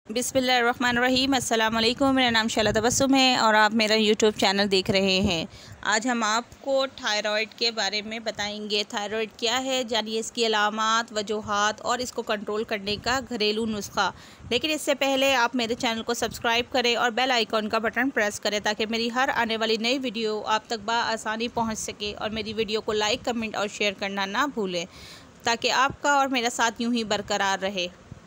बिस्मिल्लाहिर्रहमानिर्रहीम। अस्सलाम वालेकुम। मेरा नाम शैला तबस्सुम है और आप मेरा यूट्यूब चैनल देख रहे हैं। आज हम आपको थायराइड के बारे में बताएंगे। थायराइड क्या है, जानिए इसकी अलामात, वजूहात और इसको कंट्रोल करने का घरेलू नुस्खा। लेकिन इससे पहले आप मेरे चैनल को सब्सक्राइब करें और बेल आइकॉन का बटन प्रेस करें ताकि मेरी हर आने वाली नई वीडियो आप तक बआसानी पहुँच सके। और मेरी वीडियो को लाइक, कमेंट और शेयर करना ना भूलें ताकि आपका और मेरा साथ यूँ ही बरकरार रहे।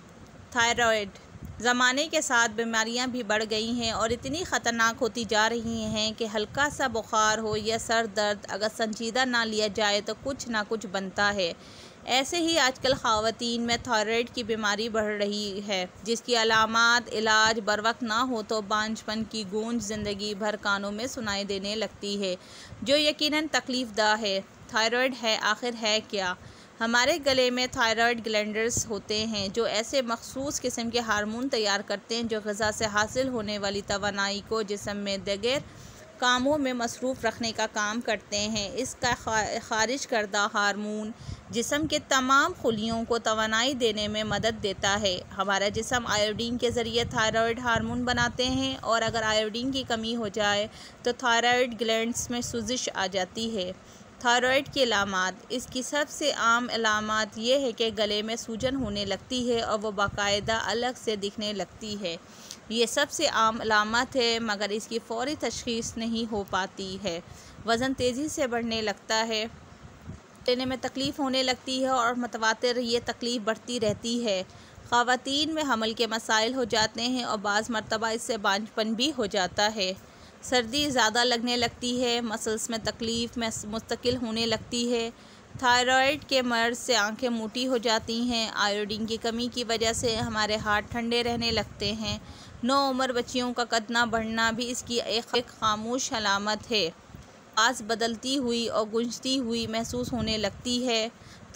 थायराइड ज़माने के साथ बीमारियां भी बढ़ गई हैं और इतनी ख़तरनाक होती जा रही हैं कि हल्का सा बुखार हो या सर दर्द अगर संजीदा ना लिया जाए तो कुछ ना कुछ बनता है। ऐसे ही आजकल ख़वातीन में थायराइड की बीमारी बढ़ रही है, जिसकी अलामात इलाज बर वक्त ना हो तो बांझपन की गूंज ज़िंदगी भर कानों में सुनाई देने लगती है, जो यकीनन तकलीफ़दा है। थायराइड है आखिर है क्या? हमारे गले में थायराइड ग्लैंड्स होते हैं जो ऐसे मखसूस किस्म के हार्मोन तैयार करते हैं जो ग़िज़ा से हासिल होने वाली तवानाई को जिस्म में दीगर कामों में मसरूफ़ रखने का काम करते हैं। इसका खारिज करदा हार्मोन जिस्म के तमाम खुलियों को तवानाई देने में मदद देता है। हमारा जिस्म आयोडीन के ज़रिए थायराइड हार्मोन बनाते हैं और अगर आयोडीन की कमी हो जाए तो थायराइड ग्लैंड्स में सूजिश आ जाती है। थायराइड की अलामात, इसकी सबसे आम अलामात ये है कि गले में सूजन होने लगती है और वो बाकायदा अलग से दिखने लगती है। ये सबसे आम अलामत है मगर इसकी फ़ौरी तशख़ीस नहीं हो पाती है। वज़न तेज़ी से बढ़ने लगता है, लेने में तकलीफ़ होने लगती है और मतवातिर ये तकलीफ़ बढ़ती रहती है। ख़वातीन में हमल के मसाइल हो जाते हैं और बाज़ मरतबा इससे बांझपन भी हो जाता है। सर्दी ज़्यादा लगने लगती है, मसल्स में तकलीफ़ में मुस्तकिल होने लगती है। थायराइड के मर्ज़ से आंखें मोटी हो जाती हैं। आयोडीन की कमी की वजह से हमारे हाथ ठंडे रहने लगते हैं। नौउम्र बच्चियों का कद ना बढ़ना भी इसकी एक खामोश अलामत है। आवाज़ बदलती हुई और गूंजती हुई महसूस होने लगती है।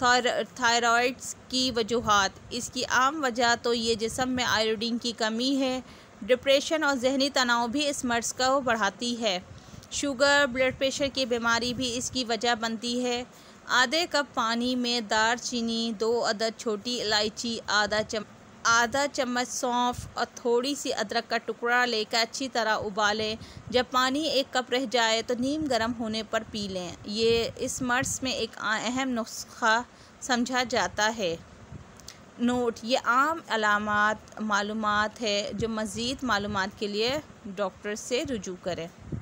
थायराइड की वजूहात, इसकी आम वजह तो ये जिस्म में आयोडीन की कमी है। डिप्रेशन और जहनी तनाव भी इस मर्ज़ को बढ़ाती है। शुगर, ब्लड प्रेशर की बीमारी भी इसकी वजह बनती है। आधे कप पानी में दारचीनी, 2 अदद छोटी इलायची, आधा चम्मच सौंफ और थोड़ी सी अदरक का टुकड़ा लेकर अच्छी तरह उबालें। जब पानी 1 कप रह जाए तो नीम गर्म होने पर पी लें। ये इस मर्ज़ में एक अहम नुस्खा समझा जाता है। नोट: ये आम अलामात मालूमात है, जो मज़ीद मालूमात के लिए डॉक्टर से रुजू करें।